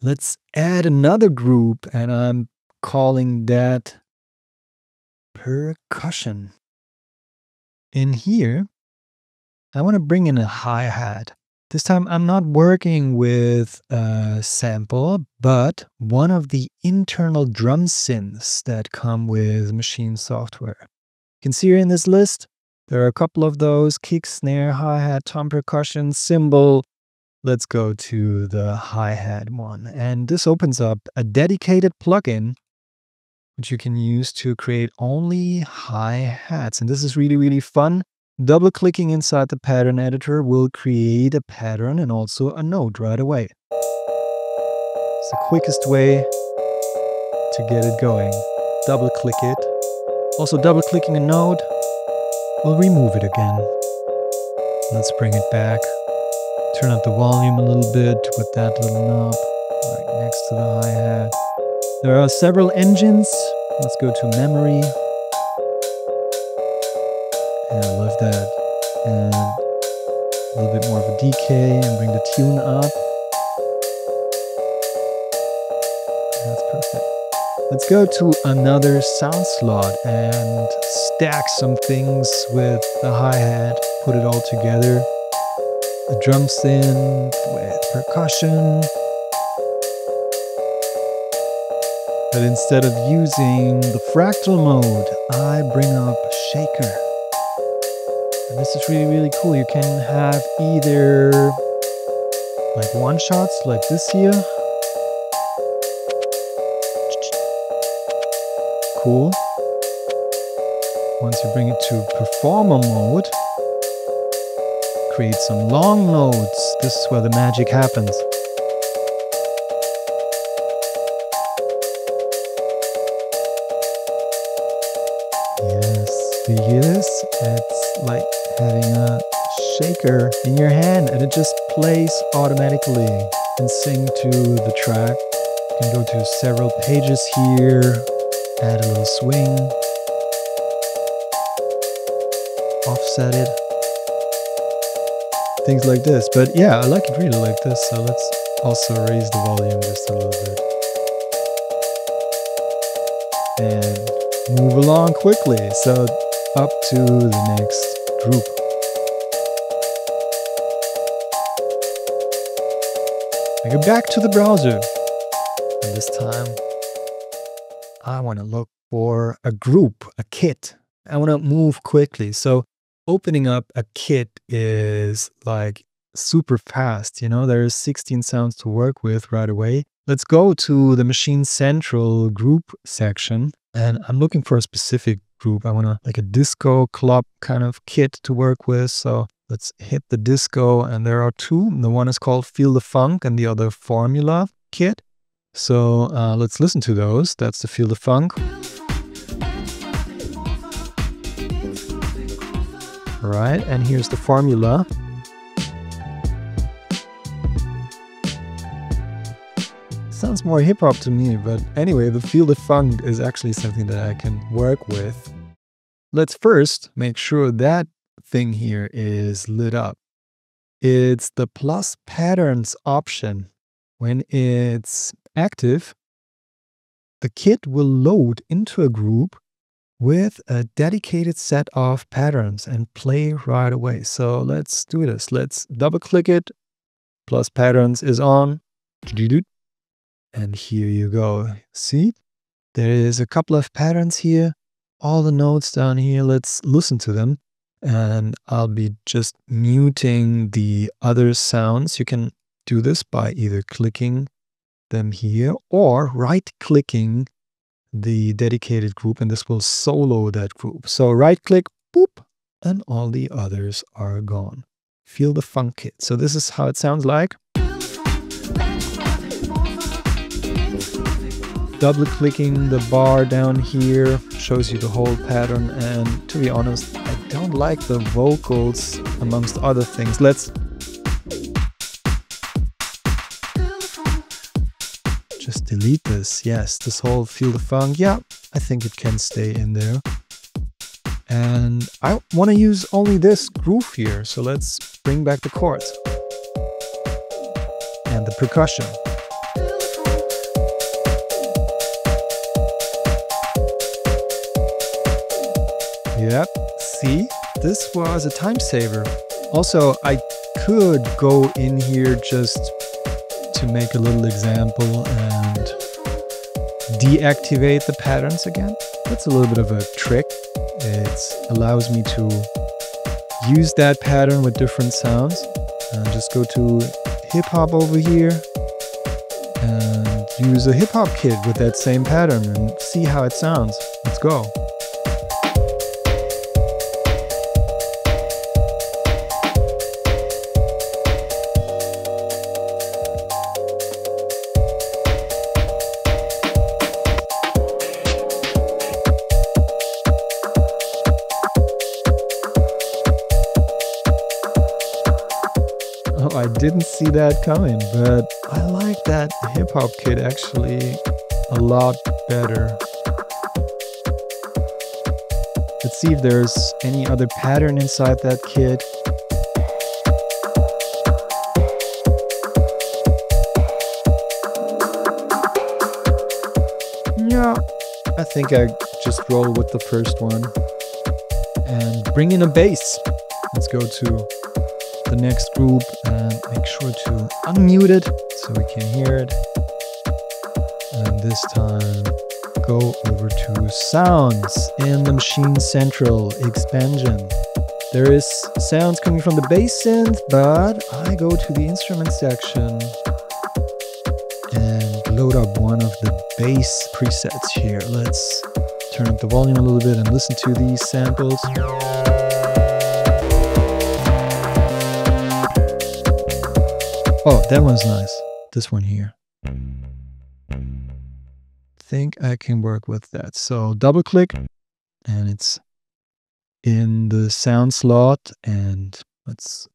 Let's add another group, and I'm calling that percussion. In here, I want to bring in a hi-hat. This time I'm not working with a sample, but one of the internal drum synths that come with Maschine software. You can see here in this list, there are a couple of those: kick, snare, hi-hat, tom percussion, cymbal. Let's go to the hi-hat one. And this opens up a dedicated plugin which you can use to create only hi-hats. And this is really, really fun. Double clicking inside the pattern editor will create a pattern and also a note right away. It's the quickest way to get it going. Double click it. Also, double clicking a note will remove it again. Let's bring it back. Turn up the volume a little bit with that little knob right next to the hi-hat. There are several engines. Let's go to memory. And I love that. And a little bit more of a decay and bring the tune up. That's perfect. Let's go to another sound slot and stack some things with the hi-hat. Put it all together. A drum synth with percussion. But instead of using the fractal mode, I bring up a shaker. And this is really, really cool. You can have either like one shots like this here. Cool. Once you bring it to performer mode, create some long notes. This is where the magic happens. Yes, do you hear this? It's like having a shaker in your hand, and it just plays automatically in sync to the track. You can go to several pages here, add a little swing, offset it, things like this. But yeah, I like it really like this, so let's also raise the volume just a little bit. And move along quickly, so up to the next group. I go back to the browser, and this time I want to look for a group, a kit. I want to move quickly. So opening up a kit is like super fast. You know, there's 16 sounds to work with right away. Let's go to the Maschine Central group section, and I'm looking for a specific group. I want to like a disco club kind of kit to work with. So let's hit the disco, and there are two. The one is called Feel the Funk and the other Formula kit. So let's listen to those. That's the Feel the Funk. All right, and here's the Formula. Sounds more hip hop to me, but anyway, the Feel the Funk is actually something that I can work with. Let's first make sure that thing here is lit up. It's the plus patterns option. When it's active, the kit will load into a group with a dedicated set of patterns and play right away. So let's do this. Let's double click it. Plus patterns is on. And here you go. See, there is a couple of patterns here. All the notes down here. Let's listen to them. And I'll be just muting the other sounds. You can do this by either clicking them here or right-clicking the dedicated group, and this will solo that group. So right-click, boop, and all the others are gone. Feel the Funk kit. So this is how it sounds like. Double-clicking the bar down here shows you the whole pattern, and to be honest, I don't like the vocals amongst other things. Let's just delete this. Yes, this whole Feel the Funk. Yeah, I think it can stay in there. And I want to use only this groove here. So let's bring back the chords and the percussion. Yep, see? This was a time saver. Also, I could go in here just to make a little example and deactivate the patterns again. That's a little bit of a trick. It allows me to use that pattern with different sounds. Just go to hip hop over here and use a hip hop kit with that same pattern and see how it sounds. Let's go. I didn't see that coming, but I like that hip-hop kit actually a lot better. Let's see if there's any other pattern inside that kit. Yeah, I think I just roll with the first one and bring in a bass. Let's go to the next group and make sure to unmute it so we can hear it. And this time go over to sounds in the Maschine Central expansion. There is sounds coming from the bass synth, but I go to the instrument section and load up one of the bass presets here. Let's turn up the volume a little bit and listen to these samples. Oh, that one's nice. This one here. Think I can work with that. So double click and it's in the sound slot and let's...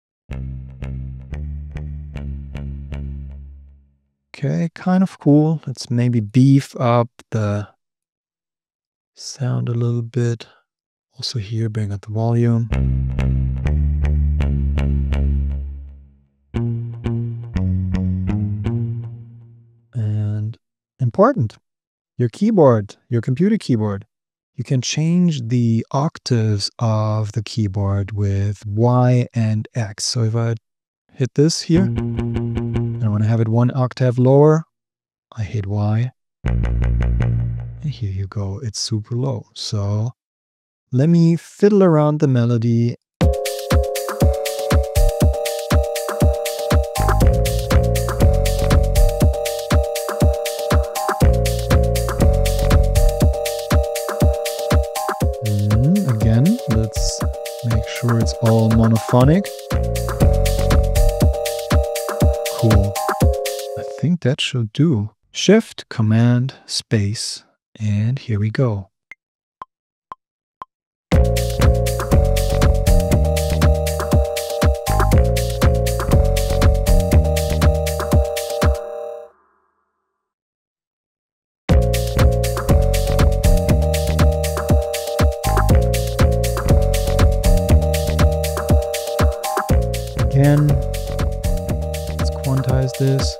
Okay, kind of cool. Let's maybe beef up the sound a little bit. Also here, bring up the volume. Important. Your keyboard, your computer keyboard. You can change the octaves of the keyboard with Y and X. So if I hit this here, and I want to have it one octave lower, I hit Y. And here you go, it's super low. So let me fiddle around the melody. Let's make sure it's all monophonic. Cool. I think that should do. Shift, Command, Space, and here we go. Again, let's quantize this.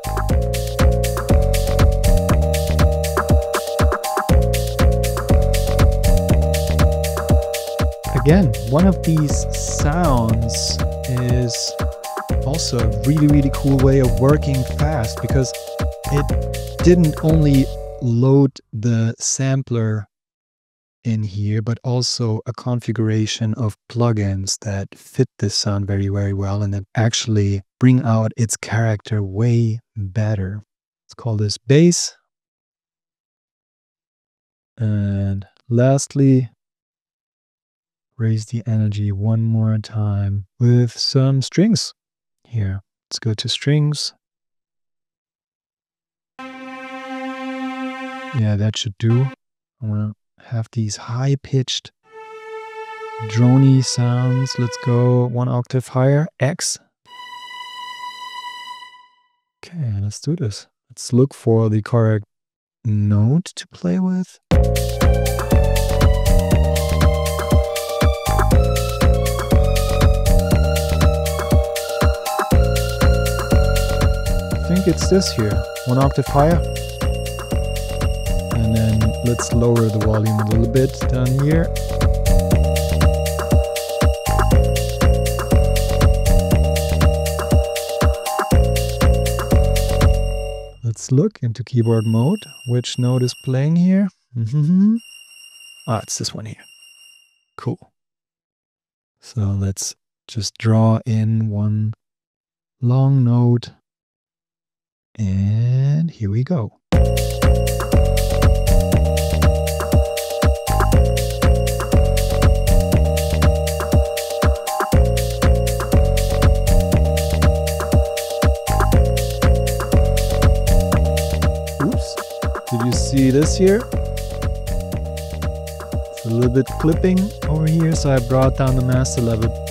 Again, one of these sounds is also a really cool way of working fast because it didn't only load the sampler in here, but also a configuration of plugins that fit this sound very well and that actually bring out its character way better. Let's call this bass. And lastly, raise the energy one more time with some strings here. Let's go to strings. Yeah, that should do. I want to have these high-pitched drony sounds. Let's go one octave higher, X. Okay, let's do this. Let's look for the correct note to play with. I think it's this here, one octave higher. And then let's lower the volume a little bit down here. Let's look into keyboard mode. Which note is playing here? It's this one here. Cool. So let's just draw in one long note. And here we go. Oops. Did you see this here? It's a little bit clipping over here, so I brought down the master level